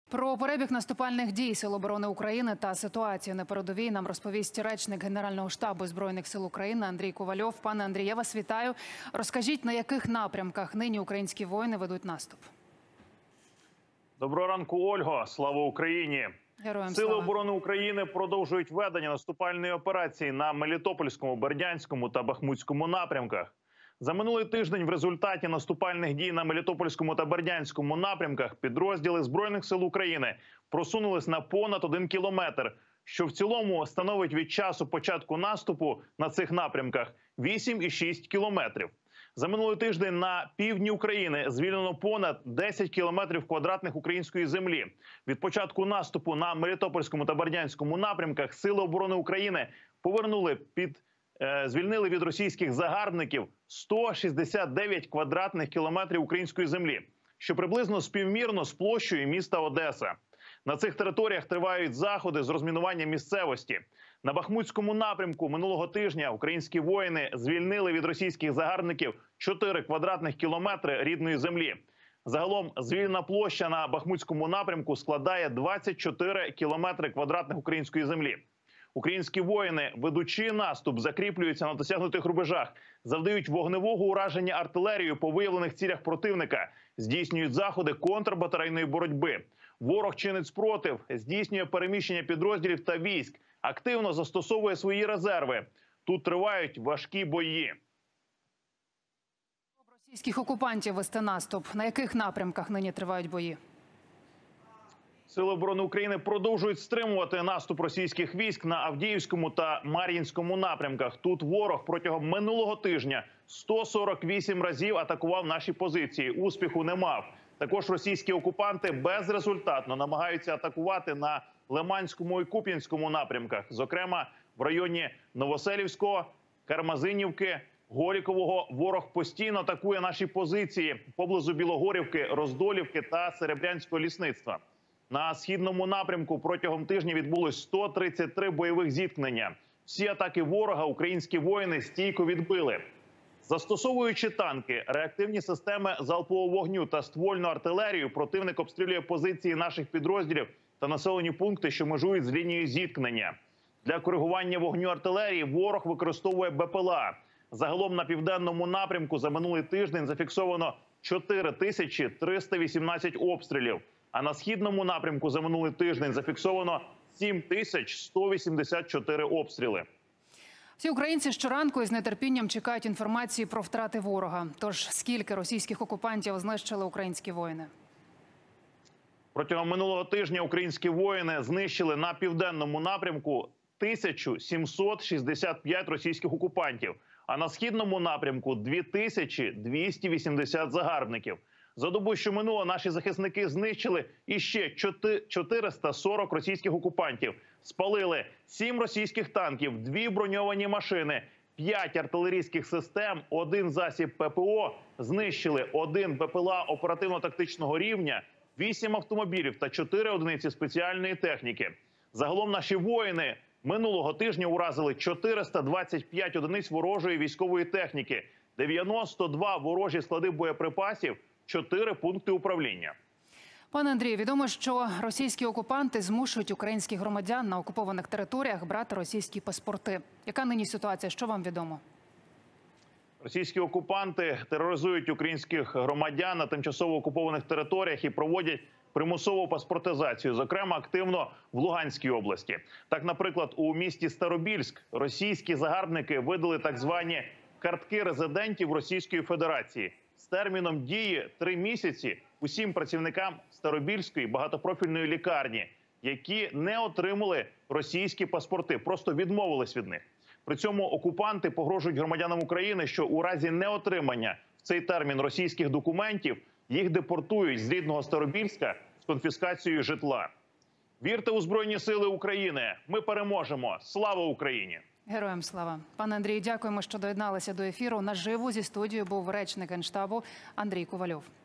Про перебіг наступальних дій Сил оборони України та ситуацію на передовій нам розповість речник Генерального штабу Збройних сил України Андрій Ковальов. Пане Андрій, я вас вітаю. Розкажіть, на яких напрямках нині українські воїни ведуть наступ? Доброго ранку, Ольго. Слава Україні! Героям Сили слава. оборони України продовжують ведення наступальної операції на Мелітопольському, Бердянському та Бахмутському напрямках. За минулий тиждень в результаті наступальних дій на Мелітопольському та Бердянському напрямках підрозділи Збройних сил України просунулись на понад 1 кілометр, що в цілому становить від часу початку наступу на цих напрямках 8,6 кілометрів. За минулий тиждень на півдні України звільнено понад 10 кілометрів квадратних української землі. Від початку наступу на Мелітопольському та Бердянському напрямках Сили оборони України звільнили від російських загарбників 169 квадратних кілометрів української землі, що приблизно співмірно з площею міста Одеса. На цих територіях тривають заходи з розмінування місцевості. На Бахмутському напрямку минулого тижня українські воїни звільнили від російських загарбників 4 квадратних кілометри рідної землі. Загалом звільнена площа на Бахмутському напрямку складає 24 кілометри квадратних української землі. Українські воїни, ведучи наступ, закріплюються на досягнутих рубежах, завдають вогневого ураження артилерією по виявлених цілях противника, здійснюють заходи контрбатарейної боротьби. Ворог чинить спротив, здійснює переміщення підрозділів та військ, активно застосовує свої резерви. Тут тривають важкі бої. Російських окупантів вести наступ. На яких напрямках нині тривають бої? Сили оборони України продовжують стримувати наступ російських військ на Авдіївському та Мар'їнському напрямках. Тут ворог протягом минулого тижня 148 разів атакував наші позиції. Успіху не мав. Також російські окупанти безрезультатно намагаються атакувати на Лиманському і Куп'янському напрямках. Зокрема, в районі Новоселівського, Кармазинівки, Горікового ворог постійно атакує наші позиції поблизу Білогорівки, Роздолівки та Серебрянського лісництва. На східному напрямку протягом тижня відбулось 133 бойових зіткнення. Всі атаки ворога українські воїни стійко відбили. Застосовуючи танки, реактивні системи залпового вогню та ствольну артилерію, противник обстрілює позиції наших підрозділів та населені пункти, що межують з лінією зіткнення. Для коригування вогню артилерії ворог використовує БПЛА. Загалом на південному напрямку за минулий тиждень зафіксовано 4318 обстрілів. А на східному напрямку за минулий тиждень зафіксовано 7184 обстріли. Всі українці щоранку із нетерпінням чекають інформації про втрати ворога. Тож, скільки російських окупантів знищили українські воїни? Протягом минулого тижня українські воїни знищили на південному напрямку 1765 російських окупантів, а на східному напрямку – 2280 загарбників. За добу, що минуло, наші захисники знищили іще 440 російських окупантів. Спалили 7 російських танків, 2 броньовані машини, 5 артилерійських систем, 1 засіб ППО, знищили 1 БПЛА оперативно-тактичного рівня, 8 автомобілів та 4 одиниці спеціальної техніки. Загалом наші воїни минулого тижня уразили 425 одиниць ворожої військової техніки, 92 ворожі склади боєприпасів, 4 пункти управління. Пане Андрію, відомо, що російські окупанти змушують українських громадян на окупованих територіях брати російські паспорти. Яка нині ситуація? Що вам відомо? Російські окупанти тероризують українських громадян на тимчасово окупованих територіях і проводять примусову паспортизацію, зокрема активно в Луганській області. Так, наприклад, у місті Старобільськ російські загарбники видали так звані картки резидентів Російської Федерації з терміном дії 3 місяці усім працівникам Старобільської багатопрофільної лікарні, які не отримали російські паспорти, просто відмовились від них. При цьому окупанти погрожують громадянам України, що у разі неотримання в цей термін російських документів їх депортують з рідного Старобільська з конфіскацією житла. Вірте у Збройні Сили України! Ми переможемо! Слава Україні! Героям слава. Пане Андрію, дякуємо, що доєдналися до ефіру. Наживо зі студією був речник Генштабу Андрій Ковальов.